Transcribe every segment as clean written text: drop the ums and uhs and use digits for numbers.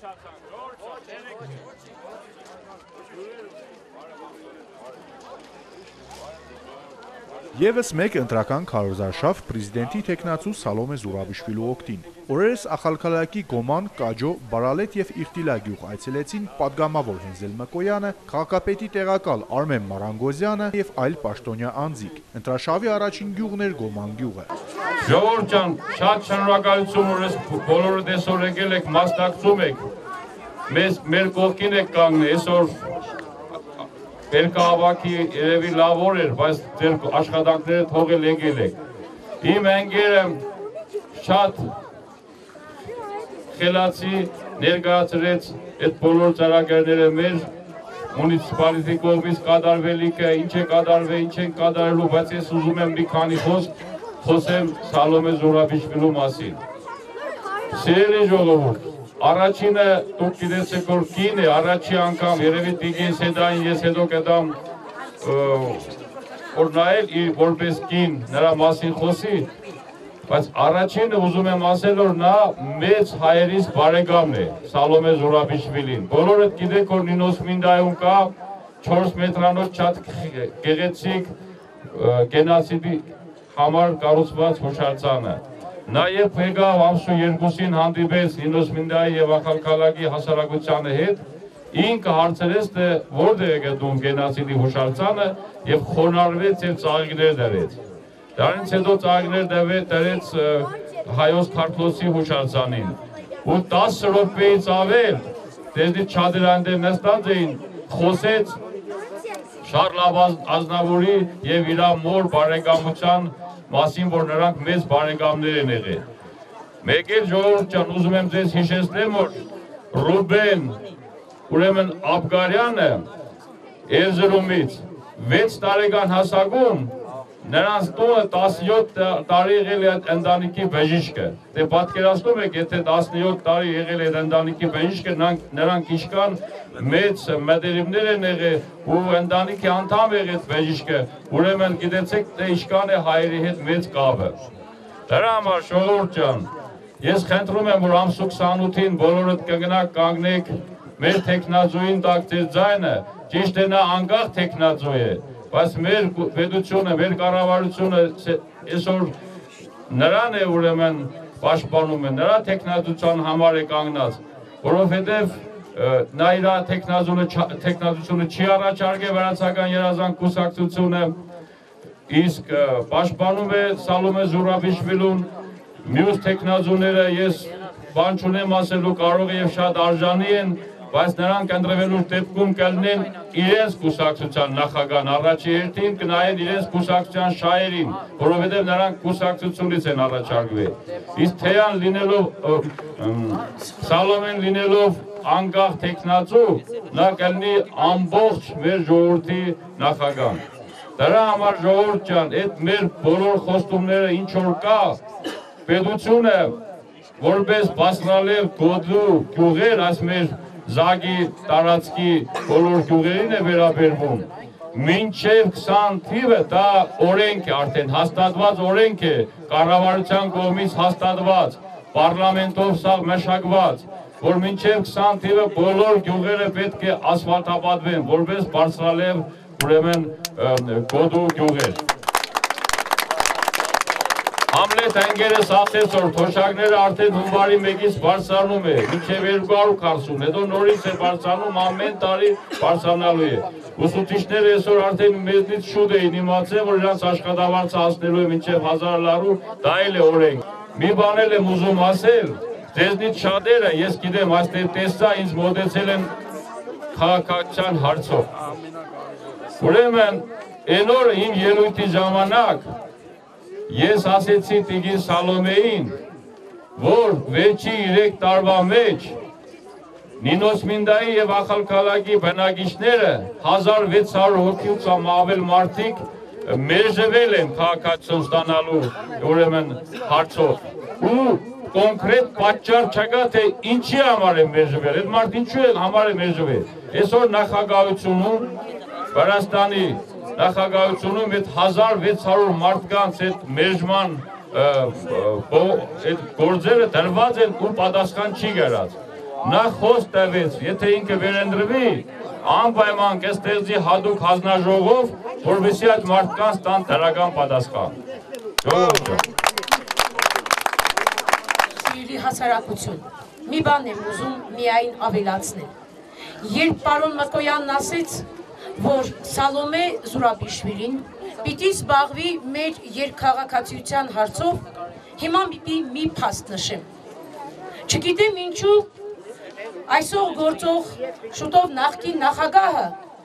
Եվս մեկ ընտրական քարոզարշավ պրեզիդենտի թեկնածու Սալոմե Զուրաբիշվիլու օգտին։ Օրերս Ախալքալակի Գոման, Կաջո, Բարալետ եւ Իրտիլա գյուղ այցելեցին պատգամավոր Հենզել Մկոյանը, քաղաքապետի տեղակալ Արմեն Մարանգոզյանը եւ այլ պաշտոնյա անձիկ։ Ընտրաշավի առաջին գյուղն էր Գոման գյուղը։ Ժողովուրդ ջան, շատ շնորհակալություն, որ բոլորը դեսօր եկել եք, մասնակցում եք։ Մեր կողքին եք կանգնել, այսօր Բերկահավաքի երևի լավ օր էր, բայց ձեր աշխատանքները թողել եկել եք։ Իմ ընկերը շատ խելացի ներկայացրեց այդ բոլոր ծրագրերը մեր մունիցիպալիտետի կողմից կատարվելիքը, ինչ է կատարվել, ինչ են կատարելու, բայց ես ուզում եմ մի քանի խոսք խոսեմ Սալոմե Զուրաբիշվիլու մասին։ Սիրելի ժողովուրդ, առաջինը դուք գիտեք որ կին է, առաջի անգամ երևի Տիգին Սեդային ես հետո կդամ որ նայել իր որպես կին նրա մասին խոսի, բայց առաջինը ուզում եմ ասել որ նա մեծ հայերից բարեկամն է Սալոմե Զուրաբիշվիլին։ Բոլորդ գիտեք որ Նինոս Մինդայում կա 4 մետրանոց շատ գեղեցիկ գենոսիդի համար կառուցված հուշարձանը։ Նաև եկավ ամսու 2-ին հանդիպեց Նինոս Մինդայի եւ Ախալքալակի հասարակությանը հետ, ինքը հարցրեց թե որտեղ է գտնում գենոսիդի հուշարձանը եւ խոնարհվեց եւ ծաղիկներ դրեց։ Դրանից հետո ծաղիկներ դրեց հայոց քարտոզի հուշարձանին։ Ու 10 րոպեից ավել դեզի չադրանդե նստած էին, խոսեց Շարլ Ազնավուրի եւ իր մոր բարեկամության մասին, որ նրանք մեծ բարեկամներ են եղել։ Մեկ էլ ժողովուրդ ջան, ուզում եմ ձեզ հիշեցնեմ, որ Ռուբեն ուրեմն Աբգարյանը Էրզրումից 6 տարեկան հասակում նրանց տունը 17 տարի եղել է ընտանիքի բժիշկը։ Դե պատկերացնում եք, եթե 17 տարի եղել է ընտանիքի բժիշկը, նրանք ինչքան մեծ մտերիմներ են եղել ու ընտանիքի անդամ եղել բժիշկը, ուրեմն գիտեցեք թե ինչքան է հայերի հետ մեծ կապը։ Դրա համար ժողովուրդ ջան, ես խնդրում եմ որ ամսու 28-ին բոլորդ կգնաք կանգնեք մեր տեխնազույն տակ ձեր ձայնը, ճիշտ է նա անկախ տեխնազույ է, բայց մեր պետությունը, մեր կառավարությունը այսօր նրան է ուրեմն պաշտպանում է, նրա տեխնազության համար է կանգնած, որովհետև նա իր տեխնազությունը չի առաջարկել վրացական երազանք կուսակցությունը, իսկ պաշտպանում է Սալոմե Զուրաբիշվիլուն, մյուս տեխնազուները ես բան չունեմ ասելու, կարող է եւ շատ արժանի են, բայց նրանք ընտրվելու դեպքում կլինեն իրենց կուսակցության նախագահան առաջի հերթին կնայեն իրենց կուսակցության շահերին, որովհետև նրանք կուսակցությունից են առաջարկվել։ Իսկ Թեյան լինելով Սալոմեն լինելով անկախ տեխնացու, նա կլինի ամբողջ մեր ժողովրդի նախագահան։ Դրա համար ժողովուրդ ջան, այդ մեր բոլոր խոստումները ինչ որ կա, պետությունը որպես բասնալև գոդլու գյուղեր այս մեր Զագի տարածքի բոլոր գյուղերին է վերաբերվում, մինչև 20 թիվը դա օրենք է արդեն, հաստատված օրենք է, կառավարության կողմից հաստատված, պարլամենտով սա մշակված, որ մինչև 20 թիվը բոլոր գյուղերը պետք է ասֆալտապատվեն, որպես բարձրալև ուրեմն գոդու գյուղեր։ Համլետ ընկերս ասեց որ թոշակները արդեն հունվարի 1-ից բարձրանում է, մինչև 240, հետո նորից է բարձրանում, ամեն տարի բարձրանալու է։ Ուսուցիչները այսօր արդեն մեզնից շուտ էին իմացել, որ իրանց աշխատավարձը հասնելու է մինչև 1000 լարու, դա էլ է օրենք։ Մի բան էլ եմ ուզում ասել, ձեզնից շատերը, ես գիտեմ, այստեղ տեսա ինձ մոտեցել են քաղաքացիական հարցով։ Ուրեմն, այն օրը իմ ելույթի ժամանակ ես ասեցի Տիգին Սալոմեին, որ վերջի 3 տարվա մեջ Նինոս Մինդայի եւ Ախալքալակի բնակիչները 1600 հոգուց ավել մարդիկ մերժվել են քաղաքացիություն ստանալու ուրեմն հարցով ու կոնկրետ պատճառ չկա թե ինչի համար են մերժվել, այդ մարդ ինչու է համար է մերժվել։ Այսօր նախագահությունում Վրաստանի նախագահությունում այդ 1600 մարդկանց այդ մերժման այդ գործերը դրված են ու պատասխան չի գարած։ նա խոսք տվեց, եթե ինքը վերընտրվի, անպայման կստեղծի հատուկ հանձնաժողով, որովհետեւ այդ մարդկանց տան դրական պատասխան։ Սիրելի հասարակություն, մի բան եմ ուզում միայն ավելացնել։ Երբ պարոն Մկոյանն ասեց, որ Սալոմե Զուրաբիշվիլին պիտի զբաղվի մեր երկքաղաքացիության հարցով, հիմա մի փաստ նշեմ։ Չգիտեմ ինչու այսօր գործող շուտով նախկին նախագահը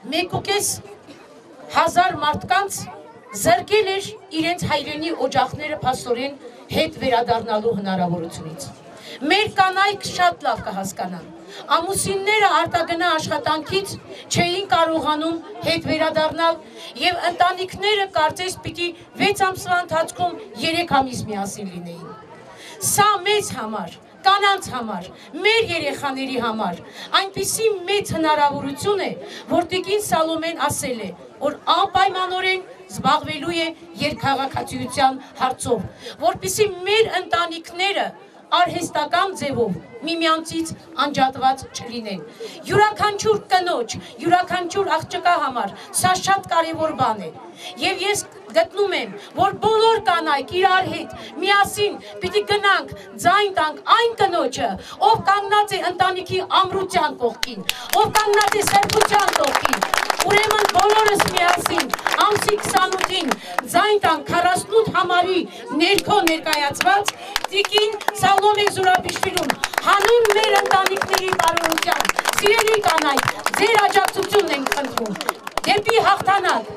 1,5 մարդկանց զրկել էր իրենց հայրենի օջախները փաստորեն հետ վերադառնալու հնարավորությունից։ Մեր կանայք շատ լավ կհասկանան։ Ամուսինները արտագնա աշխատանքից չէին կարողանում հետ վերադառնալ եւ ընտանիքները կարծես պիտի 6 ամսվա ընթացքում 3 ամիս միասին լինեին։ Սա մեզ համար, կանանց համար, մեր երեխաների համար այնպիսի մեծ հնարավորություն է, որ տիկին Սալոմեն ասել է, որ անպայմանորեն զբաղվելու է երկքաղաքացիության հարցով, որպեսզի մեր ընտանիքները արհեստական ձևով միմյանցից անջատված չլինեն։ Յուրաքանչյուր կնոջ, յուրաքանչյուր աղջկա համար սա շատ կարևոր բան է։ Եվ ես գտնում եմ, որ բոլոր կանայք իրար հետ միասին պիտի գնանք, ձայն տանք այն կնոջը, ով կանգնած է ընտանիքի ամրության կողքին, ով կանգնած է սրբության կողքին։ Ուրեմն բոլորս միասին ամսի 28-ին ձայն տանք 48 համարի ներքո ներկայացված տիկին Սալոմե Զուրաբիշվիլուն հանուն մեր ընտանիքների բարօրության։ Սիրելի կանայք, ձեր աջակցությունն ենք խնդրում դեպի հաղթանակ։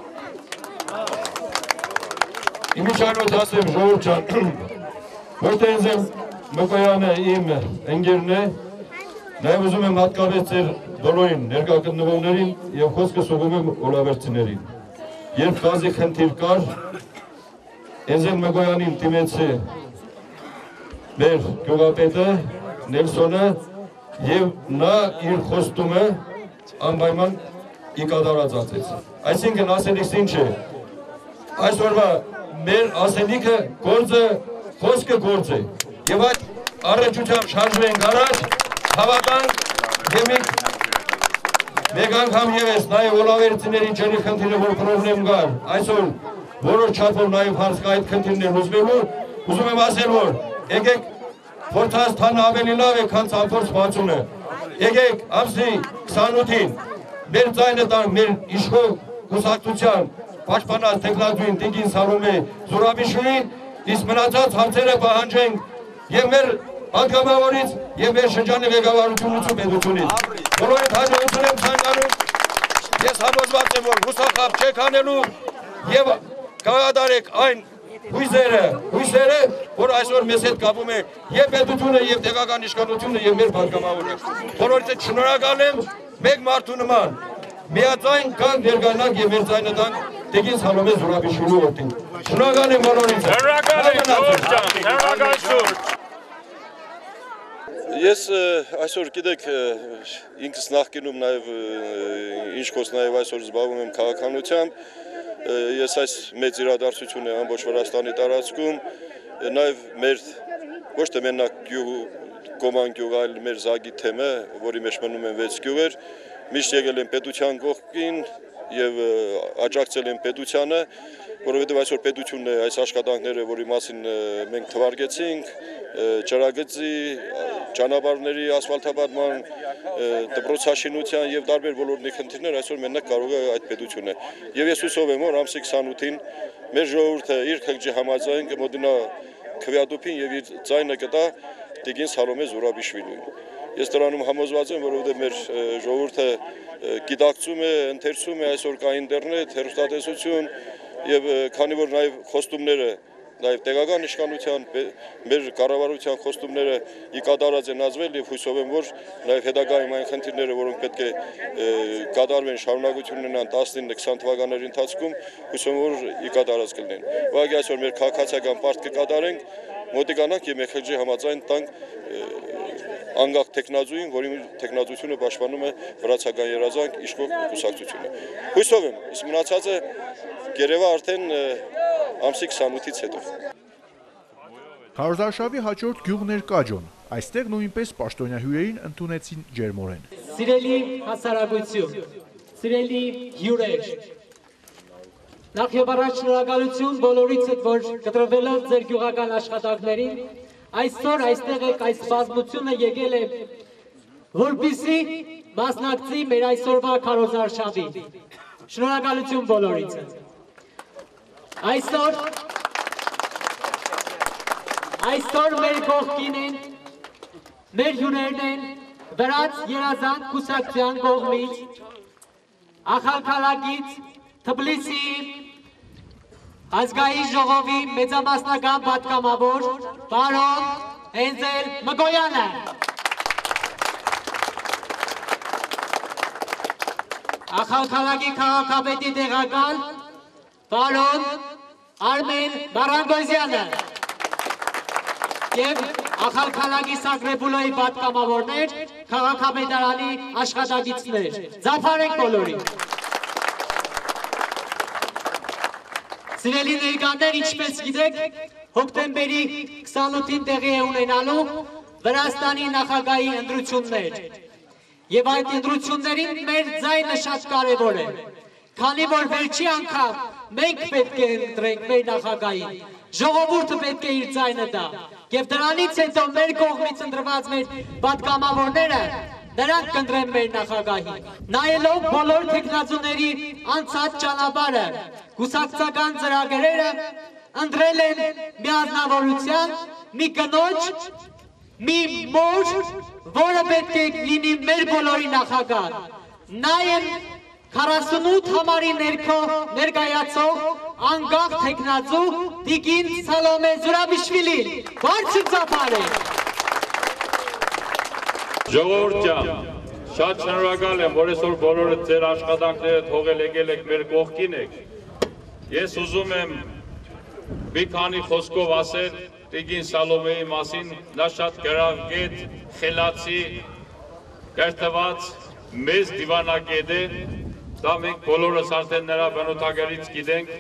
Իմիջիայնոց ասեմ ժողովուրդ ջան, որտեղ Էնզել Մկոյանը իմ ընկերն է, նաև ուզում եմ հատկապես ձեր բոլորին ներկա գտնվողներին եւ խոսքս ուղղում եմ օլավերցիներին։ Երբ գազի խնդիր կար, Էնզել Մկոյանին դիմեց մեր գյուղապետը Նելսոնը եւ նա իր խոստումը անպայման իկադարացած։ Այսինքն ասելիքս ինչ է։ Այսօրվա մեր ասելիքը գործը, խոսքը գործ է։ Եվ այդ առողջությամբ շարժվենք առաջ, հավատանք եւ մեկ անգամ եւս նաեւ օլավերցիների ջրի խնդիրը որ պրոբլեմ կար, այսօր որոշ չափով նաեւ հարց կա այդ խնդիրներն լուծվելու, ուզում եմ ասել, որ եկեք Փորձաստանը ավելի լավ է, քան ցանցորձ բացումը։ Եկեք ամսի 28-ին մեր ձայնը տանք մեր իշխող կուսակցության պաշտպանած տեխնատուին տիկին Սալոմե Զուրաբիշվիլին, իսկ մնացած հարցերը պահանջենք եւ մեր անկամավորից եւ մեր շրջանի ղեկավարությունից ու պետությունից։ Բոլորիդ հաջողություն եմ ցանկանում։ Ես համոզված եմ, որ հուսախաբ չեք անելու եւ կայադարեք այն հույզերը, որ այսօր մեզ հետ կապում է եւ պետությունը եւ տեղական իշխանությունը եւ մեր բարգամավորը։ Բոլորիդ շնորհակալ եմ մեկ մարդու նման։ Միաձայն կան ներկայանանք եւ մեր ձայնը տանք տիկին Սալոմե Զուրաբիշվիլու օգտին։ Շնորհակալ եմ բոլորիդ։ Ես այսօր գիտեք ինքս նախկինում նաեւ ինչ խոս նաեւ այսօր զբաղվում եմ քաղաքականությամբ։ Ես այս մեծ իրադարձություն է ամբողջ Վրաստանի տարածքում, նաև մեր ոչ թե մենակ Գոման գյուղ, այլ մեր Զագի թեմը, որի մեջ մնում են 6 գյուղեր, միշտ եկել են պետության կողքին եւ աջակցել են պետությանը, որովհետեւ այսօր պետությունն է այս աշխատանքները, որի մասին մենք թվարկեցինք, ճրագծի, ճանապարհների ասֆալտաբանման, դպրոցաշինության եւ տարբեր ոլորտի խնդիրներ այսօր մենակ կարող է այդ պետությունը։ Եվ ես հուսով եմ, որ ամսի 28-ին մեր ժողովուրդը իր քաջի համաձայն կմոտենա քվեադուփին եւ իր ձայնը կտա տիկին Սալոմե Զուրաբիշվիլին։ Ես դրանում համոզված եմ, որովհետեւ մեր ժողովուրդը գիտակցում է, ընթերցում է, այսօր կա ինտերնետ, հեռուստատեսություն եւ քանի որ նաեւ խոստումները Նաև տեղական իշխանության, մեր կառավարության խոստումները իկադարած են ազվել եւ հույսով եմ, որ նաև հետագայում այն խնդիրները, որոնք պետք է կատարվեն շարունակություն ունենան 19-20 թվականների ընթացքում, հույսով եմ, որ իկադարած կլինեն։ Ուղղակի այսօր մեր քաղաքացիական պարտ կկատարենք, մոտիկանանք եւ մեխջի համաձայն տանք անգախ տեխնազույն, որի տեխնազությունը պաշտպանում է վրացական երազանք իշխող կուսակցությունը։ Հույսով եմ, իսկ մնացածը կերևա արդեն ամսի 28-ից հետո։ Քարոզարշավի հաջորդ գյուղն էր Կաջոն։ Այստեղ նույնպես պաշտոնյահյուրերին ընդունեցին ջերմորեն։ Սիրելի հասարակություն, սիրելի հյուրեր, նախ եւ առաջ շնորհակալություն բոլորիցդ, որ կտրվելով ձեր գյուղական աշխատանքներին, այսօր այստեղ եք, այս բազմությունը եկել է, որպեսզի մասնակցի մեր այսօրվա քարոզարշավին։ Շնորհակալություն բոլորիցդ։ Այսօր մեր կողքին են, մեր հյուրերն են Վրաց երազանք կուսակցության կողմից, Ախալքալակից, Թբիլիսի ազգային ժողովի մեծամասնական պատգամավոր պարոն Հենզել Մկոյանը, Ախալքալակի քաղաքապետի տեղակալ պարոն Արմեն Բարանգոզյանը և Ախալքալակի Սակրեբուլոյի պատգամավորներ, քաղաքապետարանի աշխատակիցներ, ձապարենք բոլորին։ Սիրելի ներկաներ, ինչպես գիտեք, հոկտեմբերի 28-ին տեղի է ունենալու Վրաստանի նախագահի ընտրություններ։ Եվ այդ ընտրություններին մեր ձայնը շատ կարևոր է, քանի որ վերջի անգամ մենք պետք է ընտրենք մեր նախագահին, ժողովուրդը պետք է իր ձայնը տա, և դրանից հետո մեր կողմից ընտրված մեր պատգամավորները նրանք կընտրեն մեր նախագահին։ Նայելով բոլոր թեկնածուների անցած ճանապարհը, կուսակցական ծրագրերը ընտրել են միանավորության մի կնոջ, մի մոր, որը պետք է լինի մեր բոլորի նախագահ։ Նա է 48 համարի ներքո ներկայացող անկախ թեկնածու Տիկին Սալոմե Զուրաբիշվիլին։ Բարձր ծափարեք։ Ժողովուրդ ջան, շատ շնորհակալ եմ, որ այսօր բոլորը ձեր աշխատանքները թողել եկել եք մեր կողքին եք։ Ես ուզում եմ մի քանի խոսքով ասել Տիկին Սալոմեի մասին, նա շատ գրավգետ, խելացի, կերտված, մեծ դիվանագետ է, դա մենք բոլորս արդեն նրա բնութագրից գիտենք։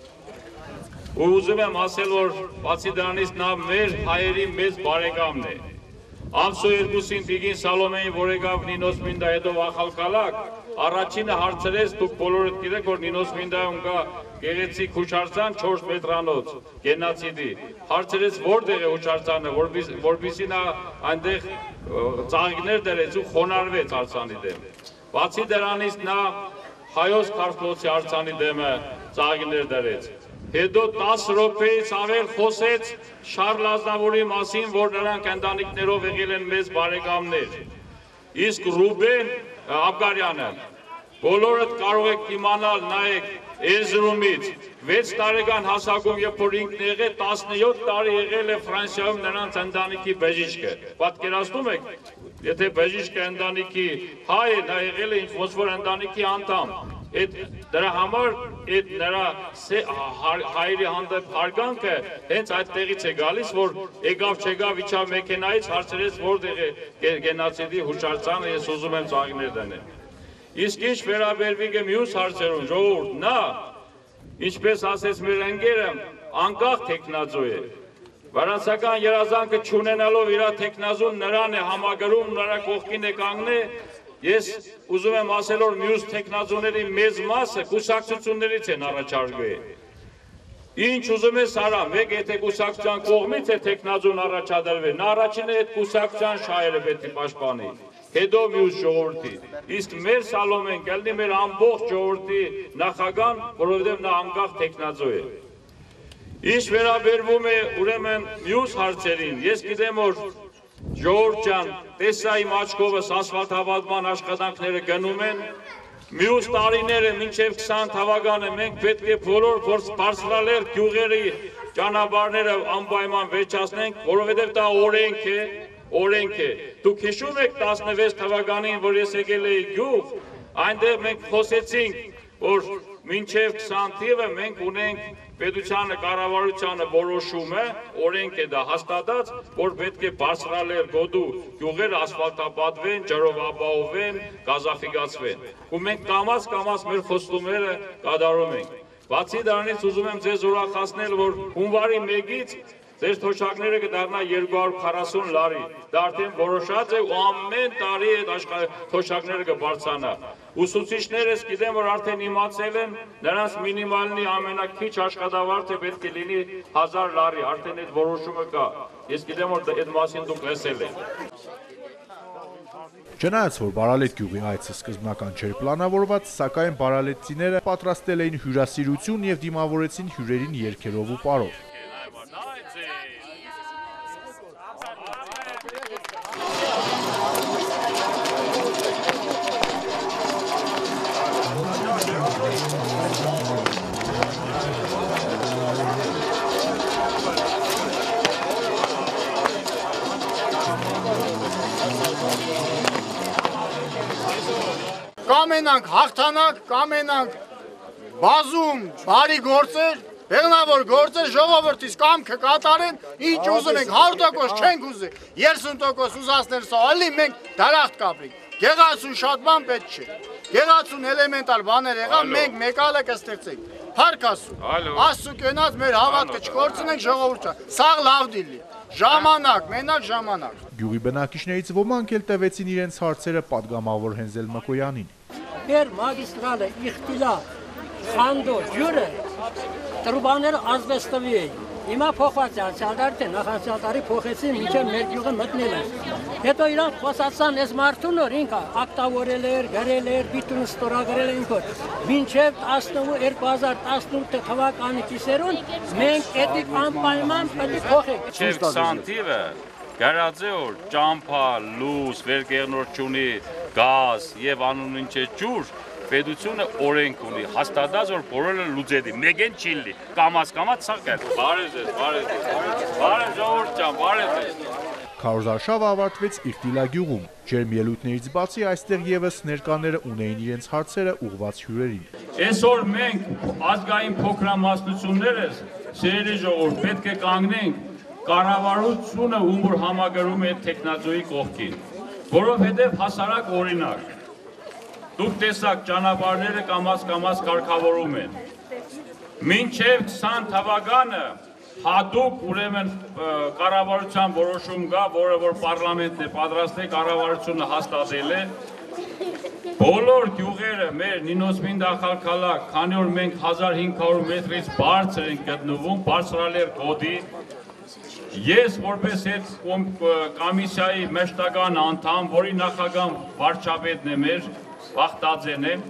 Ու ուզում եմ ասել, որ բացի դրանից նա մեր հայերի մեծ բարեկամն է։ Ամսո 2-ին Տիկին Սալոմեին, որ եկավ Նինոս Մինդա հետո Ախալքալակ, առաջինը հարցրեց, դուք բոլորդ գիտեք, որ Նինոս Մինդայում կա գեղեցիկ հուշարձան 4 մետրանոց գենոցիդի։ Հարցրեց որտեղ է հուշարձանը, որպեսզի նա այնտեղ ծաղիկներ դրեց ու խոնարհվեց արձանի դեմ։ Բացի դրանից նա հայոց քարտոզի արձանի դեմը ծաղիկներ դրեց։ Հետո 10 րոպեից ավել խոսեց Շարլ Ազնավուրի մասին, որ նրանք ընտանիքներով եղել են մեծ բարեկամներ։ Իսկ Ռուբեն Աբգարյանը, բոլորդ կարող եք իմանալ, նայեք Էրզրումից 6 տարեկան հասակում, երբ որ ինքն եղել, 17 տարի եղել է Ֆրանսիայում նրանց ընտանիքի բժիշկը։ Պատկերացնում եք, եթե բժիշկը ընտանիքի հայ է, նա եղել է ինչ որ ընտանիքի անդամ։ Դրա համար նրա հայերի հանդեպ հարգանքը հենց այդտեղից է գալիս, որ եկավ չեկավ իջավ մեքենայից, հարցրեց որտեղ է գենոցիդի հուշարձանը, ես ուզում եմ ծաղիկներ դնել։ Իսկ ինչ վերաբերվի մյուս հարցերուն, ժողովուրդ, նա, ինչպես ասեց մեր ընկերը, անկախ թեկնածու է։ Վրանցական երազանքը չունենալով իր թեկնածուն նրան է համագրում, նրա կողքին է կանգնել։ Ես ուզում եմ ասել, որ մյուս թեկնածուների մեծ մասը կուսակցություններից են առաջարկվել։ Ինչ ուզում ես արա, մեկ եթե կուսակցության կողմից է թեկնածուն առաջադրվել, նա առաջինը այդ կուսակցության շահերը պետք է պաշտպանի, հետո մյուս ժողովրդի։ Իսկ մեր Սալոմեն կլինի մեր ամբողջ ժողովրդի նախագահ, որովհետև նա անկախ թեկնածու է։ Ինչ վերաբերվում է ուրեմն մյուս հարցերին, ես գիտեմ, որ ժողովուրդ ջան, տեսա իմ աչքովս ասֆալտավազման աշխատանքները գնում են, մյուս տարիները մինչև 20 թվականը մենք պետք է բոլոր բարձրալեր գյուղերի ճանապարհները անպայման վերջացնենք, որովհետև դա օրենք է։ Դուք հիշում եք 16 թվականին, որ ես եկել էի գյուղ, այնտեղ մենք խոսեցինք, որ մինչև 20 թիվը մենք ունենք պետությանը, կառավարությանը որոշումը, օրենք է դա հաստատած, որ պետք է բարձրալեր գոտու գյուղերը ասֆալտապատվեն, ջրով ապահովեն, գազաֆիկացվեն։ Ու մենք կամաց մեր խոստումները կատարում ենք։ Բացի դրանից ուզում եմ ձեզ ուրախացնել, որ հունվարի 1-ից Ձեր թոշակները կդառնա 240 լարի, դա արդեն որոշած է ու ամեն տարի այդ թոշակները կբարձրանա։ Ուսուցիչներս գիտեմ, որ արդեն իմացել են, նրանց մինիմալնի ամենակիչ աշխատավարձը պետք է լինի 1000 լարի, արդեն այդ որոշումը կա։ Ես գիտեմ, որ այդ մասին դուք լսել եք։ Չնայած որ Բարալետ գյուղի այցը սկզբնական չէր պլանավորված, սակայն բարալետցիները պատրաստել էին հյուրասիրություն եւ դիմավորեցին հյուրերին երգերով ու պարով։ Կամենանք հաղթանակ, կամենանք բազում բարի գործեր, բեղնավոր գործեր, ժողովրդից կամքը կատարեն, ինչ ուզում ենք, 100% չենք ուզի, 30% ուզածներ սովալի, մենք դարախտ կապրենք, գեղացուն շատ բան պետք չէ, գեղացուն էլեմենտար բաներ եղան, մենք մեկալը կստեղծենք, փառքասու, աստծու կենած մեր հավատքը չկորցնենք ժողովուրդը, սաղ լավ դիլի, ժամանակ, մենակ ժամանակ։ Գյուղի բնակիչներից ոմանք էլ տևեցին իրենց հարցերը պատգամավոր Հենզել Մկոյանին։ Մեր մագիստրալը, իխտիլա, խանդո, ջուրը, տրուբաները ազվեստովի էին։ Հիմա փոխված է անցյալդար թե նախանցյալդարի փոխեցին մինչև մեր գյուղը մտնել է։ Հետո իրանք խոսացան այս մարդուն որ ինքը ակտավորել էր, գրել էր, բիտուն ստորագրել են որ մինչև 2018 թվականի կիսերուն մենք էդիկ անպայման պետք է փոխենք։ Չեր 20 թիվը գարածե որ ճամփա, լուս, վերգեղնորչունի, գազ եւ անունին չէ ջուր Պետությունը օրենք ունի, հաստատած որ բոլորը լուծելի, մեկ չի լինի, կամաց ցակել։ Բարև ձեզ, բարև ժողովուրդ ջան, բարև ձեզ։ Քարոզարշավը ավարտվեց Իղտիլա գյուղում։ Ջերմ ելույթներից բացի այստեղ եւս ներկաները ունեին իրենց հարցերը ուղղված հյուրերին։ Այսօր մենք ազգային փոքրամասնություններս, սիրելի ժողովուրդ, պետք է կանգնենք կառավարությունը ում որ համագրում է տեխնազոյի կողքին, որովհետեւ հասարակ օրինակ Դուք տեսակ ճանապարհները կամաց կարգավորում են։ Մինչև 20 թվականը հատուկ ուրեմն կառավարության որոշում կա, որը որ պարլամենտն է պատրաստել, կառավարությունը հաստատել է։ Բոլոր գյուղերը մեր Նինոսմին դախալքալակ, քանի որ մենք 1500 մետրից բարձր ենք գտնվում, բարձրալեր գոտի, Ես որպես այդ կոմիսիայի մեջտական անդամ, որի նախագահ վարչապետն է մեր, Վախտաձեն է,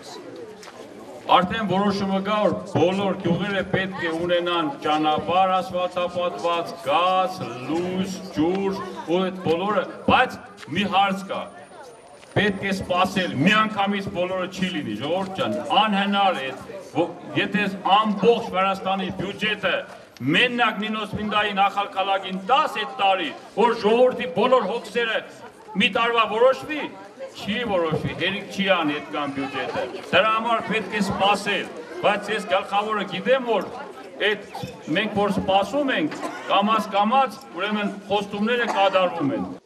արդեն որոշումը կա, որ բոլոր գյուղերը պետք է ունենան ճանապարհ ասֆալտապատված, գազ, լույս, ջուր, ու այդ բոլորը, բայց մի հարց կա, պետք է սպասել, միանգամից բոլորը չի լինի, ժողովուրդ ջան, անհնար է, եթե ամբողջ Վրաստանի բյուջետը մենակ Նինոսմինդայի նախալքալակին 10 տարի, որ ժողովրդի բոլոր հոգսերը մի տարվա որոշվի, չի որոշվի, հերիք չի անի այդքան բյուջետը, դրա համար պետք է սպասել, բայց ես գլխավորը գիտեմ, որ մենք որ սպասում ենք, կամաց, ուրեմն խոստումները կատարվում են,